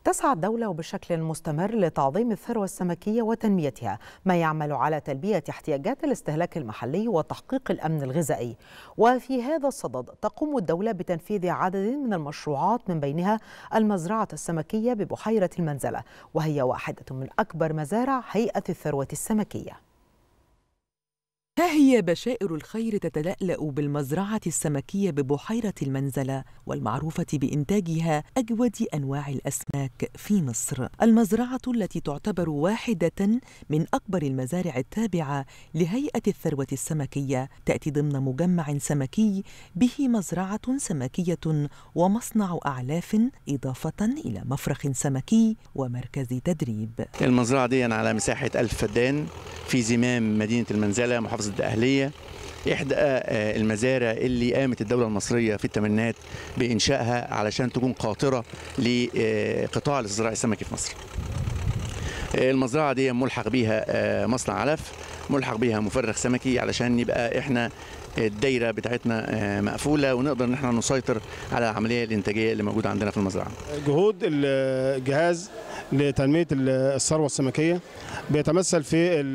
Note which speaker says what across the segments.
Speaker 1: تسعى الدولة بشكل مستمر لتعظيم الثروة السمكية وتنميتها، ما يعمل على تلبية احتياجات الاستهلاك المحلي وتحقيق الأمن الغذائي. وفي هذا الصدد تقوم الدولة بتنفيذ عدد من المشروعات، من بينها المزرعة السمكية ببحيرة المنزلة، وهي واحدة من أكبر مزارع هيئة الثروة السمكية.
Speaker 2: ها هي بشائر الخير تتلألأ بالمزرعة السمكية ببحيرة المنزلة، والمعروفة بإنتاجها أجود أنواع الأسماك في مصر. المزرعة التي تعتبر واحدة من أكبر المزارع التابعة لهيئة الثروة السمكية تأتي ضمن مجمع سمكي به مزرعة سمكية ومصنع أعلاف، إضافة إلى مفرخ سمكي ومركز تدريب.
Speaker 3: المزرعة دي على مساحة 1000 فدان في زمام مدينة المنزلة محافظة الدقهلية، إحدى المزارع اللي قامت الدولة المصرية في الثمانينات بإنشائها علشان تكون قاطرة لقطاع الاستزراع السمكي في مصر. المزرعة دي ملحق بيها مصنع علف، ملحق بيها مفرخ سمكي، علشان يبقى إحنا الدايرة بتاعتنا مقفولة ونقدر ان احنا نسيطر على العملية الإنتاجية اللي موجودة عندنا في المزرعة.
Speaker 4: جهود الجهاز لتنمية الثروة السمكية بيتمثل في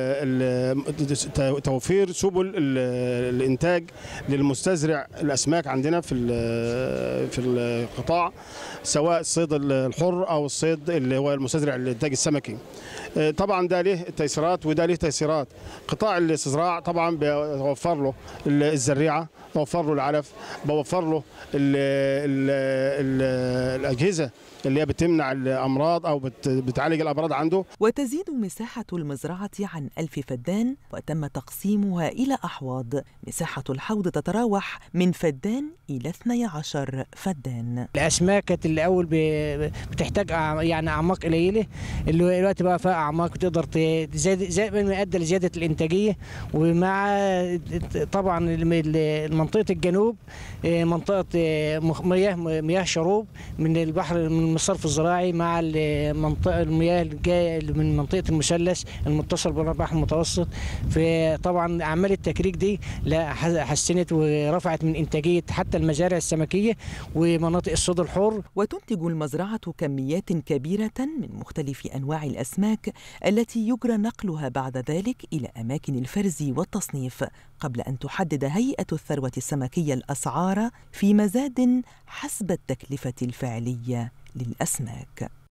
Speaker 4: توفير سبل الإنتاج للمستزرع الأسماك عندنا في القطاع، سواء الصيد الحر أو الصيد اللي هو المستزرع الإنتاج السمكي. طبعا ده له تيسيرات وده له تيسيرات. قطاع الاستزراع طبعا بيوفر له الزريعة، بوفر له العلف، بوفر له الأجهزة اللي هي بتمنع الأمراض أو بتعالج الأمراض عنده.
Speaker 2: وتزيد مساحة المزرعة عن 1000 فدان، وتم تقسيمها إلى أحواض. مساحة الحوض تتراوح من فدان إلى 12 فدان.
Speaker 5: الأسماك كانت الأول بتحتاج يعني أعماق قليلة، اللي دلوقتي بقى فيها أعماق بتقدر زي ما يؤدي لزيادة الإنتاجية. ومع طبعا منطقة الجنوب منطقة مياه شروب من البحر، من الصرف الزراعي، مع المنطقة المياه الجاية من منطقة المثلث المتصل بالبحر المتوسط. فطبعا أعمال التكريك دي حسنت ورفعت من إنتاجية حتى المزارع السمكية ومناطق الصيد الحر.
Speaker 2: وتنتج المزرعة كميات كبيرة من مختلف أنواع الأسماك التي يجرى نقلها بعد ذلك إلى أماكن الفرز والتصنيف، قبل أن تحدد هيئة الثروة السمكية الأسعار في مزاد حسب التكلفة الفعلية للأسماك.